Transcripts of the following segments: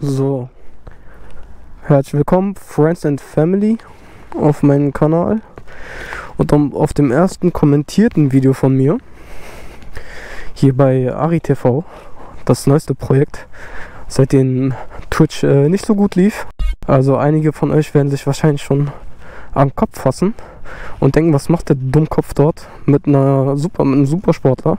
So, herzlich willkommen, Friends and Family, auf meinem Kanal und auf dem ersten kommentierten Video von mir, hier bei AriTV, das neueste Projekt, seitdem Twitch nicht so gut lief. Also einige von euch werden sich wahrscheinlich schon am Kopf fassen und denken, was macht der Dummkopf dort mit einem Supersportler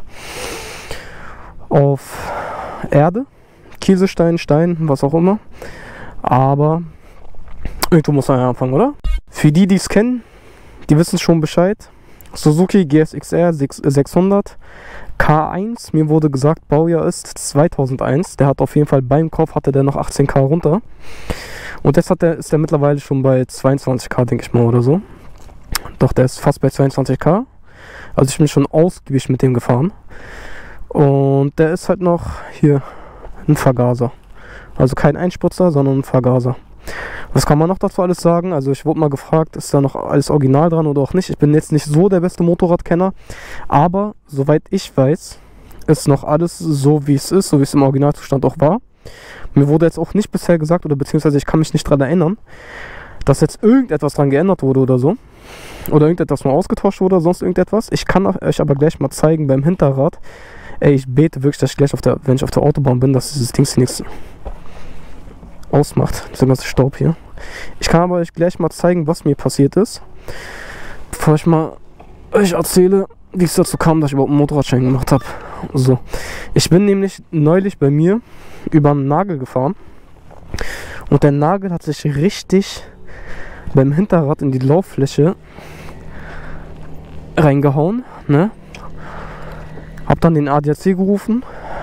auf Erde, Kieselstein, Stein, was auch immer. Aber irgendwo muss man ja anfangen, oder? Für die, die es kennen, die wissen schon Bescheid. Suzuki GSX-R 600 K1, mir wurde gesagt, Baujahr ist 2001. Der hat auf jeden Fall beim Kauf hatte der noch 18K runter. Und jetzt ist der mittlerweile schon bei 22K, denke ich mal, oder so. Doch, der ist fast bei 22K. Also ich bin schon ausgiebig mit dem gefahren. Und der ist halt noch hier ein Vergaser. Also kein Einspritzer, sondern ein Vergaser. Was kann man noch dazu alles sagen? Also ich wurde mal gefragt, ist da noch alles original dran oder auch nicht. Ich bin jetzt nicht so der beste Motorradkenner, aber soweit ich weiß, ist noch alles so wie es ist, so wie es im Originalzustand auch war. Mir wurde jetzt auch nicht bisher gesagt, oder beziehungsweise ich kann mich nicht daran erinnern, dass jetzt irgendetwas dran geändert wurde oder so. Oder irgendetwas mal ausgetauscht wurde oder sonst irgendetwas. Ich kann euch aber gleich mal zeigen beim Hinterrad. Ey, ich bete wirklich, dass ich gleich wenn ich auf der Autobahn bin, dass dieses Ding nichts ausmacht, dieser ganze Staub hier. Ich kann aber euch gleich mal zeigen, was mir passiert ist, bevor ich mal euch erzähle, wie es dazu kam, dass ich überhaupt einen Motorradschein gemacht habe. So, ich bin nämlich neulich bei mir über einen Nagel gefahren und der Nagel hat sich richtig beim Hinterrad in die Lauffläche reingehauen, ne? Hab dann den ADAC gerufen.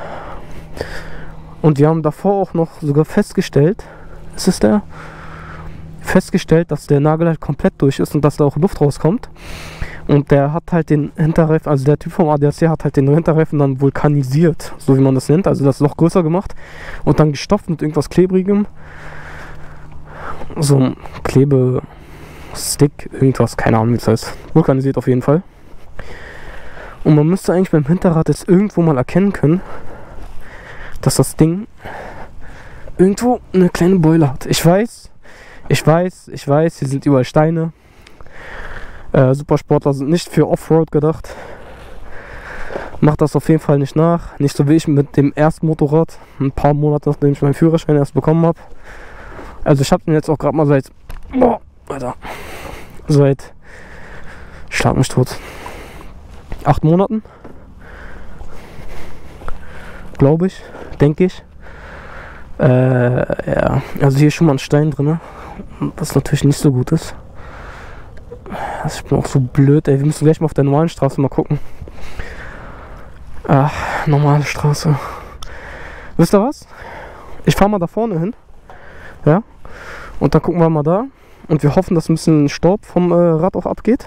Und wir haben davor auch noch sogar festgestellt, dass der Nagel halt komplett durch ist und dass da auch Luft rauskommt. Und der hat halt den Hinterreifen, also der Typ vom ADAC hat halt den Hinterreifen dann vulkanisiert, so wie man das nennt, also das Loch größer gemacht und dann gestopft mit irgendwas Klebrigem. So ein Klebestick, irgendwas, keine Ahnung wie das heißt. Vulkanisiert auf jeden Fall. Und man müsste eigentlich beim Hinterrad jetzt irgendwo mal erkennen können, dass das Ding irgendwo eine kleine Beule hat. Ich weiß, hier sind überall Steine. Supersportler sind nicht für Offroad gedacht. Macht das auf jeden Fall nicht nach. Nicht so wie ich mit dem ersten Motorrad, ein paar Monate nachdem ich meinen Führerschein erst bekommen habe. Also ich habe den jetzt auch gerade mal seit Schlag mich tot 8 Monaten, glaube ich, denke ich. Ja, also hier ist schon mal ein Stein drin, was natürlich nicht so gut ist. Also ich bin auch so blöd, ey. Wir müssen gleich mal auf der normalen Straße mal gucken. Normale Straße. Wisst ihr was? Ich fahre mal da vorne hin. Ja. Und dann gucken wir mal da. Und wir hoffen, dass ein bisschen Staub vom Rad auch abgeht.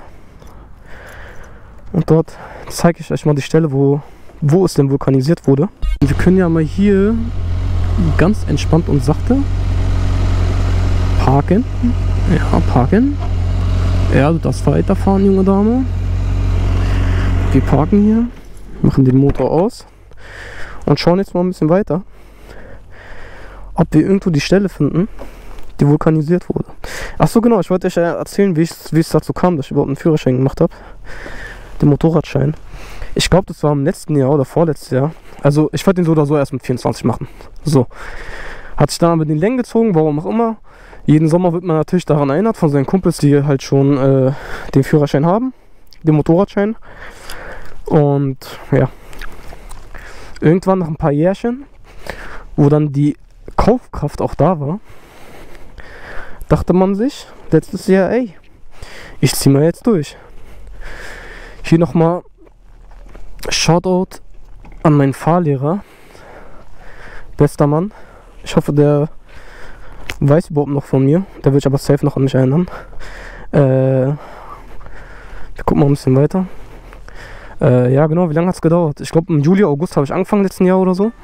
Und dort zeige ich euch mal die Stelle, wo es denn vulkanisiert wurde. Und wir können ja mal hier ganz entspannt und sachte parken. Ja, parken. Ja, du darfst weiterfahren, junge Dame. Wir parken hier, machen den Motor aus und schauen jetzt mal ein bisschen weiter, ob wir irgendwo die Stelle finden, die vulkanisiert wurde. Achso, genau, ich wollte euch erzählen, wie es dazu kam, dass ich überhaupt einen Führerschein gemacht habe. Den Motorradschein. Ich glaube, das war im letzten Jahr oder vorletztes Jahr. Also ich wollte den so oder so erst mit 24 machen. So. Hat sich dann aber den Längen gezogen, warum auch immer. Jeden Sommer wird man natürlich daran erinnert von seinen Kumpels, die halt schon den Führerschein haben. Den Motorradschein. Und ja. Irgendwann nach ein paar Jährchen, wo dann die Kaufkraft auch da war, dachte man sich, letztes Jahr, ey, ich zieh mal jetzt durch. Hier nochmal Shoutout an meinen Fahrlehrer. Bester Mann. Ich hoffe, der weiß überhaupt noch von mir. Der wird sich aber safe noch an mich erinnern. Wir gucken mal ein bisschen weiter. Ja genau, wie lange hat es gedauert? Ich glaube im Juli, August habe ich angefangen letzten Jahr oder so.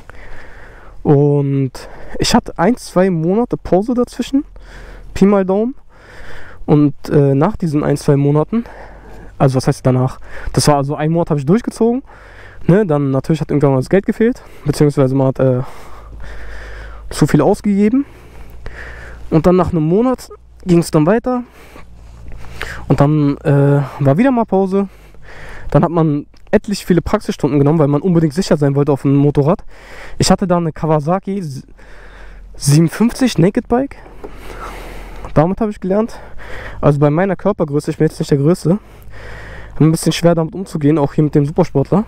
Und ich hatte 1-2 Monate Pause dazwischen. Pi mal Daumen. Und nach diesen 1-2 Monaten, also was heißt danach? Das war also ein Monat habe ich durchgezogen. Ne? Dann natürlich hat irgendwann mal das Geld gefehlt. Beziehungsweise man hat zu viel ausgegeben. Und dann nach einem Monat ging es dann weiter. Und dann war wieder mal Pause. Dann hat man etlich viele Praxisstunden genommen, weil man unbedingt sicher sein wollte auf dem Motorrad. Ich hatte da eine Kawasaki 57 Naked Bike. Damit habe ich gelernt. Also bei meiner Körpergröße, ich bin jetzt nicht der Größte, ein bisschen schwer damit umzugehen, auch hier mit dem Supersportler.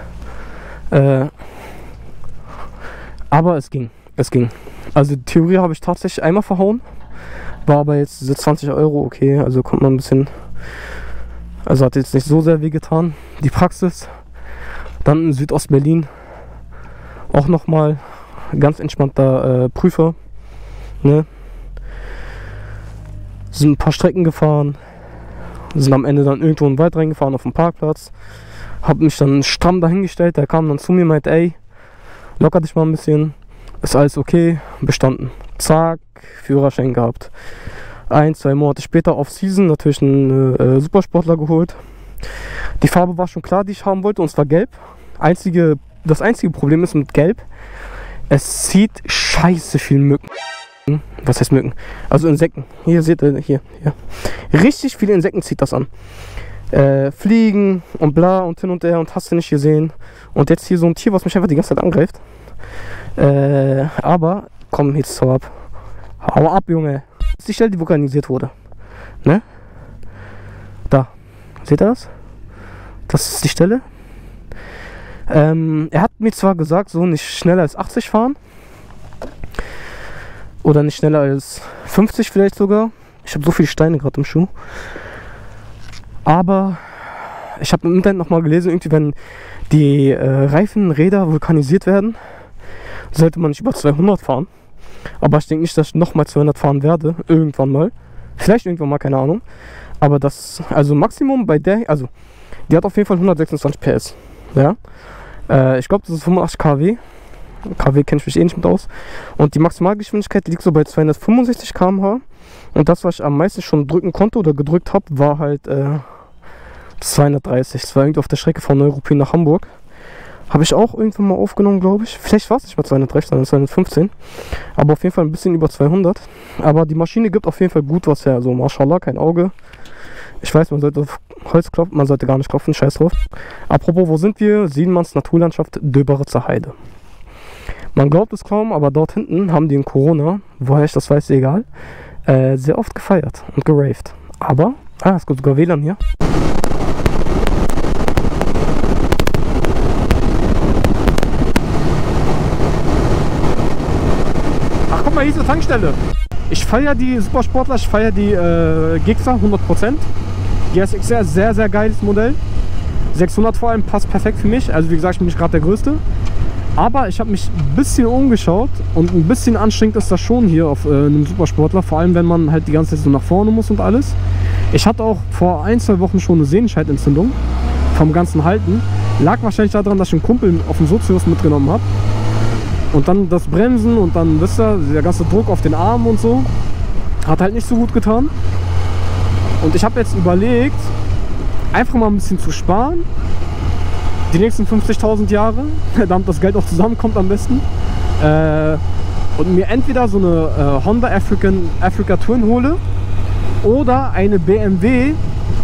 Aber es ging. Also die Theorie habe ich tatsächlich einmal verhauen. War aber jetzt diese 20 Euro okay, also kommt man ein bisschen. Also hat jetzt nicht so sehr weh getan. Die Praxis. Dann in Südostberlin. Auch nochmal ganz entspannter Prüfer. Ne? Sind ein paar Strecken gefahren. Sind am Ende dann irgendwo in den Wald reingefahren auf dem Parkplatz. Hab mich dann stramm dahingestellt. Der kam dann zu mir und meinte, ey, locker dich mal ein bisschen. Ist alles okay. Bestanden. Zack, Führerschein gehabt. 1-2 Monate später auf Season natürlich einen Supersportler geholt. Die Farbe war schon klar, die ich haben wollte, und zwar gelb. Das einzige Problem ist mit gelb, es zieht scheiße viel Mücken. Was heißt Mücken? Also Insekten. Hier seht ihr, hier. Richtig viele Insekten zieht das an. Fliegen und bla und hin und her und hast du nicht gesehen. Und jetzt hier so ein Tier, was mich einfach die ganze Zeit angreift. Aber, komm, jetzt hau ab. Hau ab, Junge. Das ist die Stelle, die vulkanisiert wurde. Ne? Da. Seht ihr das? Das ist die Stelle. Er hat mir zwar gesagt, so nicht schneller als 80 fahren. Oder nicht schneller als 50 vielleicht sogar. Ich habe so viele Steine gerade im Schuh. Aber ich habe im Internet nochmal gelesen, irgendwie wenn die Reifenräder vulkanisiert werden, sollte man nicht über 200 fahren. Aber ich denke nicht, dass ich nochmal 200 fahren werde. Irgendwann mal. Vielleicht irgendwann mal, keine Ahnung. Aber das, also Maximum bei der, also die hat auf jeden Fall 126 PS. Ja. Ich glaube, das ist 85 kW. kW kenne ich mich eh nicht mit aus. Und die Maximalgeschwindigkeit liegt so bei 265 km/h. Und das, was ich am meisten schon drücken konnte oder gedrückt habe, war halt 230. Das war irgendwie auf der Strecke von Neuruppin nach Hamburg. Habe ich auch irgendwann mal aufgenommen, glaube ich. Vielleicht war es nicht mal 230, sondern 215. Aber auf jeden Fall ein bisschen über 200. Aber die Maschine gibt auf jeden Fall gut was her. Also Mashallah, kein Auge. Ich weiß, man sollte auf Holz klopfen, man sollte gar nicht klopfen, scheiß drauf. Apropos, wo sind wir? Siebenmanns Naturlandschaft, Döberitzer Heide. Man glaubt es kaum, aber dort hinten haben die in Corona, woher ich das weiß, egal, sehr oft gefeiert und geraved. Aber, es gibt sogar WLAN hier. Ach, guck mal, hier ist eine Tankstelle. Ich feiere die Supersportler, ich feiere die Gixxer 100%. GSXR, sehr, sehr geiles Modell. 600 vor allem passt perfekt für mich. Also wie gesagt, ich bin nicht gerade der Größte. Aber ich habe mich ein bisschen umgeschaut und ein bisschen anstrengend ist das schon hier auf einem Supersportler. Vor allem, wenn man halt die ganze Zeit so nach vorne muss und alles. Ich hatte auch vor 1-2 Wochen schon eine Sehenscheidentzündung vom ganzen Halten. Lag wahrscheinlich daran, dass ich einen Kumpel auf dem Sozius mitgenommen habe. Und dann das Bremsen und dann, wisst ihr, der ganze Druck auf den Arm und so. Hat halt nicht so gut getan. Und ich habe jetzt überlegt, einfach mal ein bisschen zu sparen. Die nächsten 50.000 Jahre, damit das Geld auch zusammenkommt am besten. Und mir entweder so eine Honda Africa Twin hole oder eine BMW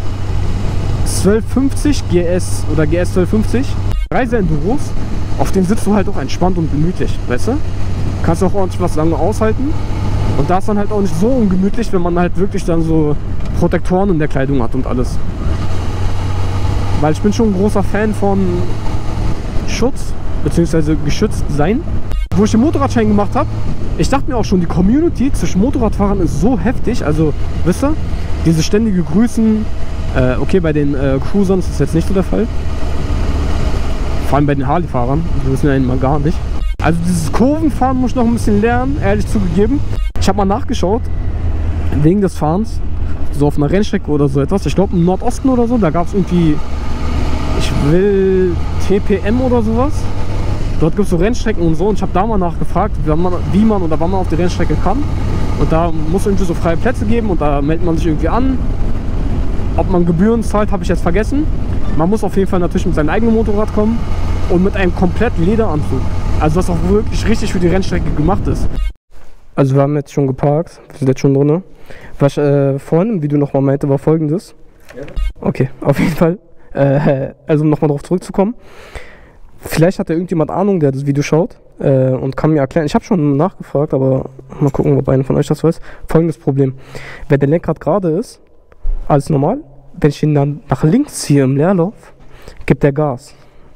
1250 GS oder GS 1250. Reise-Enduros, auf denen sitzt du halt auch entspannt und gemütlich, weißt du? Kannst auch ordentlich was lange aushalten. Und da ist dann halt auch nicht so ungemütlich, wenn man halt wirklich dann so Protektoren in der Kleidung hat und alles. Weil ich bin schon ein großer Fan von Schutz, beziehungsweise geschützt sein. Wo ich den Motorradschein gemacht habe, ich dachte mir auch schon, die Community zwischen Motorradfahrern ist so heftig. Also, wisst ihr, diese ständige Grüßen, okay, bei den Cruisern ist das jetzt nicht so der Fall. Vor allem bei den Harley-Fahrern, die wissen ja immer gar nicht. Also dieses Kurvenfahren muss ich noch ein bisschen lernen, ehrlich zugegeben. Ich habe mal nachgeschaut, wegen des Fahrens, so auf einer Rennstrecke oder so etwas. Ich glaube im Nordosten oder so, da gab es irgendwie, ich will TPM oder sowas. Dort gibt es so Rennstrecken und so, und ich habe da mal nachgefragt, wie man oder wann man auf die Rennstrecke kann. Und da muss es irgendwie so freie Plätze geben und da meldet man sich irgendwie an. Ob man Gebühren zahlt, habe ich jetzt vergessen. Man muss auf jeden Fall natürlich mit seinem eigenen Motorrad kommen und mit einem komplett Lederanzug. Also was auch wirklich richtig für die Rennstrecke gemacht ist. Also wir haben jetzt schon geparkt, wir sind jetzt schon drin. Was ich vorhin im Video nochmal meinte, war folgendes. Ja. Okay, auf jeden Fall. Also um nochmal darauf zurückzukommen. Vielleicht hat ja irgendjemand Ahnung, der das Video schaut und kann mir erklären. Ich habe schon nachgefragt, aber mal gucken, ob einer von euch das weiß. Folgendes Problem. Wenn der Lenkrad gerade ist, alles normal. Wenn ich ihn dann nach links ziehe im Leerlauf, gibt der Gas.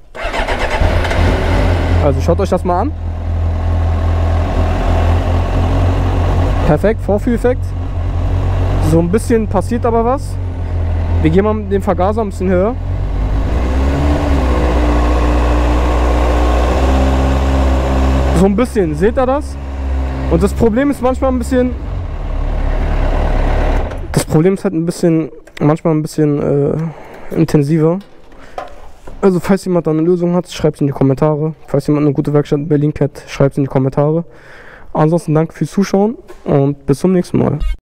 Also schaut euch das mal an. Perfekt, Vorführeffekt. So ein bisschen passiert aber was. Wir gehen mal mit dem Vergaser ein bisschen höher. So ein bisschen, seht ihr das? Und das Problem ist manchmal ein bisschen... Das Problem ist halt manchmal ein bisschen intensiver. Also falls jemand da eine Lösung hat, schreibt es in die Kommentare. Falls jemand eine gute Werkstatt in Berlin kennt, schreibt es in die Kommentare. Ansonsten danke fürs Zuschauen und bis zum nächsten Mal.